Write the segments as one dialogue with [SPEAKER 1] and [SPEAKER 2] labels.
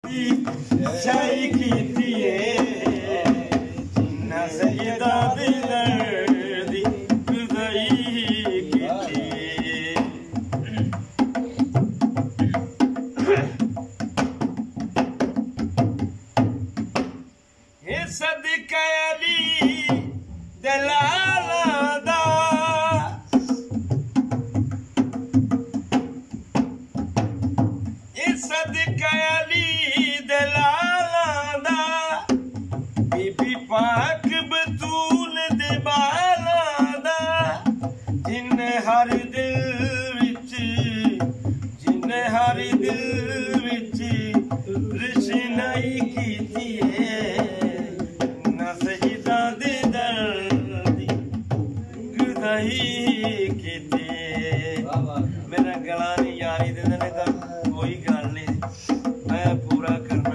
[SPEAKER 1] शाही कीती है जिन्ना सैयदा दे दर्दी खुदाई कीती ये सदका अली दलाला दा ये सदका अली दलाला दा बीबी पाक बतूल दे बाला दा जिन्ने हर दिल विच रिशनाई कीती है ना सजदा दे दर्दी गुदाई कीती मेरा गला नहीं यारी दे देने का कोई गल नहीं मैं पूरा करना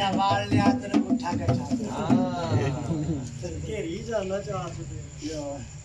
[SPEAKER 2] घेरी जाना चाह